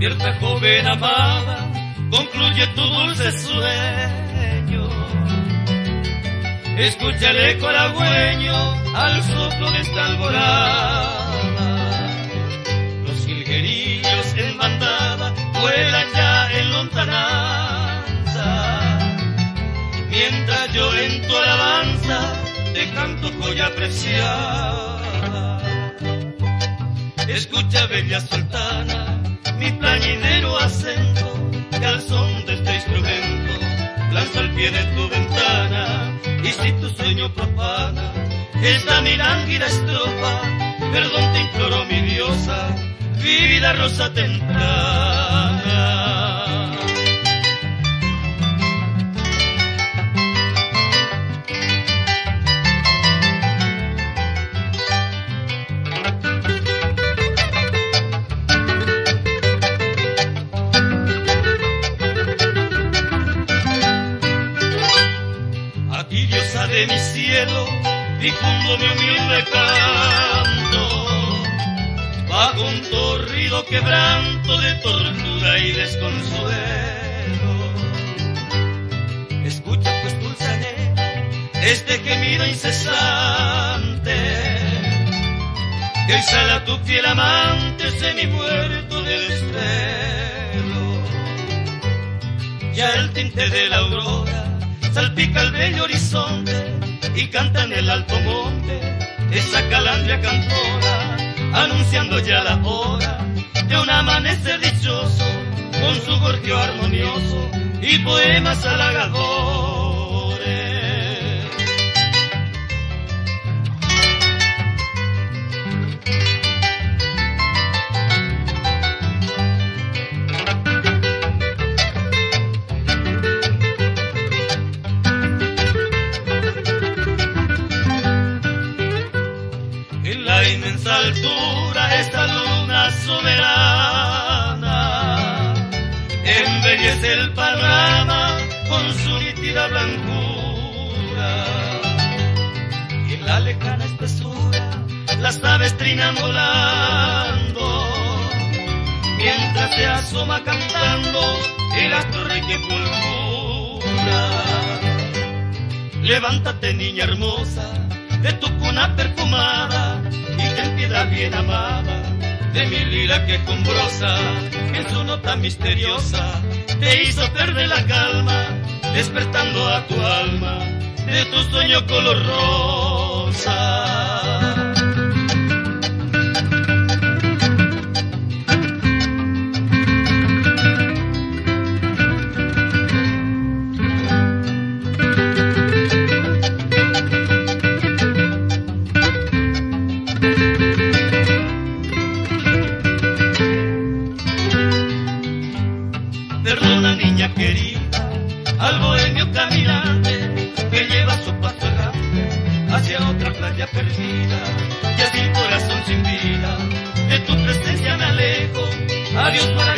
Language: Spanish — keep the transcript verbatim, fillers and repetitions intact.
Despierta, joven amada, concluye tu dulce sueño. Escucha el eco halagüeño al soplo de esta alborada. Los jilguerillos en bandada vuelan ya en lontananza, mientras yo en tu alabanza te canto joya preciada. Escucha, bella sultana, mi plañidero acento, que al son de este instrumento lanzo al pie de tu ventana. Y si tu sueño profana esta mi lánguida estrofa, perdón te imploro, mi diosa, vida rosa temprana. De mi cielo, difundo mi humilde canto, bajo un torrido quebranto de tortura y desconsuelo. Escucha pues, dulzanera, este gemido incesante, que exhala tu fiel amante semi-muerto de desvelo. Ya el tinte de la aurora salpica el bello horizonte y canta en el alto monte esa calandria cantora, anunciando ya la hora de un amanecer dichoso, con su gorjeo armonioso y poemas halagadores. Inmensa altura esta luna soberana embellece el panorama con su nítida blancura, y en la lejana espesura las aves trinan volando, mientras se asoma cantando el astro rey que fulgura. Levántate, niña hermosa, de tu cuna perfumada, y ten piedad, bien amada, de mi lira que con brosa en su nota misteriosa te hizo perder la calma, despertando a tu alma de tu sueño color rosa. Perdona, niña querida, al bohemio caminante que lleva su paso errante hacia otra playa perdida. Y así, corazón sin vida, de tu presencia me alejo. Adiós para